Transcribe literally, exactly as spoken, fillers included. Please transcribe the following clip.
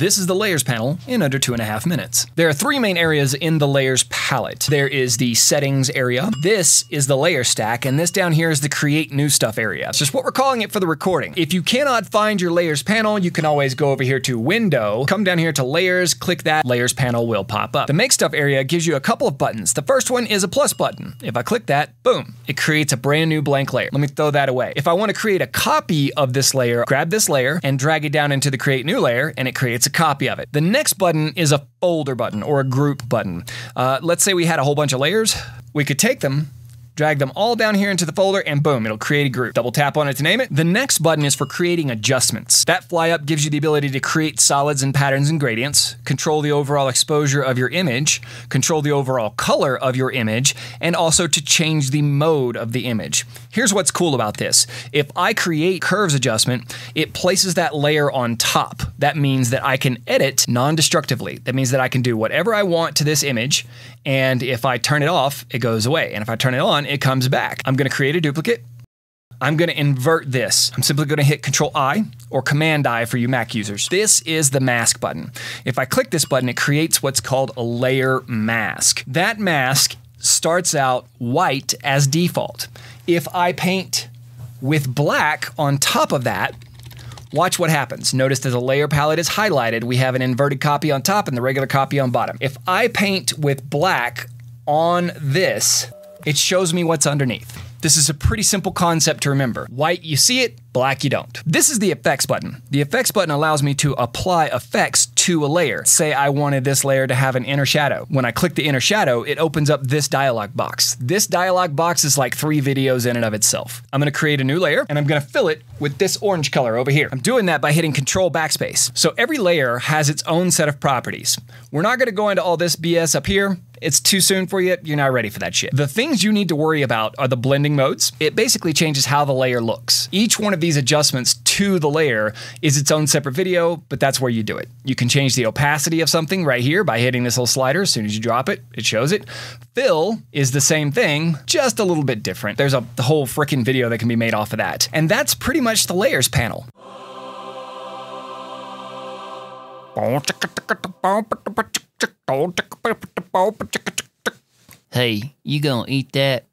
This is the layers panel in under two and a half minutes. There are three main areas in the layers palette. There is the settings area. This is the layer stack, and this down here is the create new stuff area. It's just what we're calling it for the recording. If you cannot find your layers panel, you can always go over here to window, come down here to layers, click that, layers panel will pop up. The make stuff area gives you a couple of buttons. The first one is a plus button. If I click that, boom, it creates a brand new blank layer. Let me throw that away. If I want to create a copy of this layer, grab this layer and drag it down into the create new layer, and it creates a copy of it. The next button is a folder button or a group button. Uh, let's say we had a whole bunch of layers. We could take them, drag them all down here into the folder, and boom, it'll create a group. Double tap on it to name it. The next button is for creating adjustments. That fly up gives you the ability to create solids and patterns and gradients, control the overall exposure of your image, control the overall color of your image, and also to change the mode of the image. Here's what's cool about this. If I create curves adjustment, it places that layer on top. That means that I can edit non-destructively. That means that I can do whatever I want to this image, and if I turn it off, it goes away. And if I turn it on, it comes back. I'm gonna create a duplicate. I'm gonna invert this. I'm simply gonna hit Control I or Command I for you Mac users. This is the mask button. If I click this button, it creates what's called a layer mask. That mask starts out white as default. If I paint with black on top of that, watch what happens. Notice that the layer palette is highlighted. We have an inverted copy on top and the regular copy on bottom. If I paint with black on this, it shows me what's underneath. This is a pretty simple concept to remember. White, you see it, black, you don't. This is the effects button. The effects button allows me to apply effects to a layer. Say I wanted this layer to have an inner shadow. When I click the inner shadow, it opens up this dialog box. This dialog box is like three videos in and of itself. I'm gonna create a new layer and I'm gonna fill it with this orange color over here. I'm doing that by hitting Control Backspace. So every layer has its own set of properties. We're not gonna go into all this B S up here. It's too soon for you. You're not ready for that shit. The things you need to worry about are the blending modes. It basically changes how the layer looks. Each one of these adjustments to the layer is its own separate video, but that's where you do it. You can change the opacity of something right here by hitting this little slider. As soon as you drop it, it shows it. Fill is the same thing, just a little bit different. There's a whole freaking video that can be made off of that. And that's pretty much the layers panel. Hey, you gonna eat that?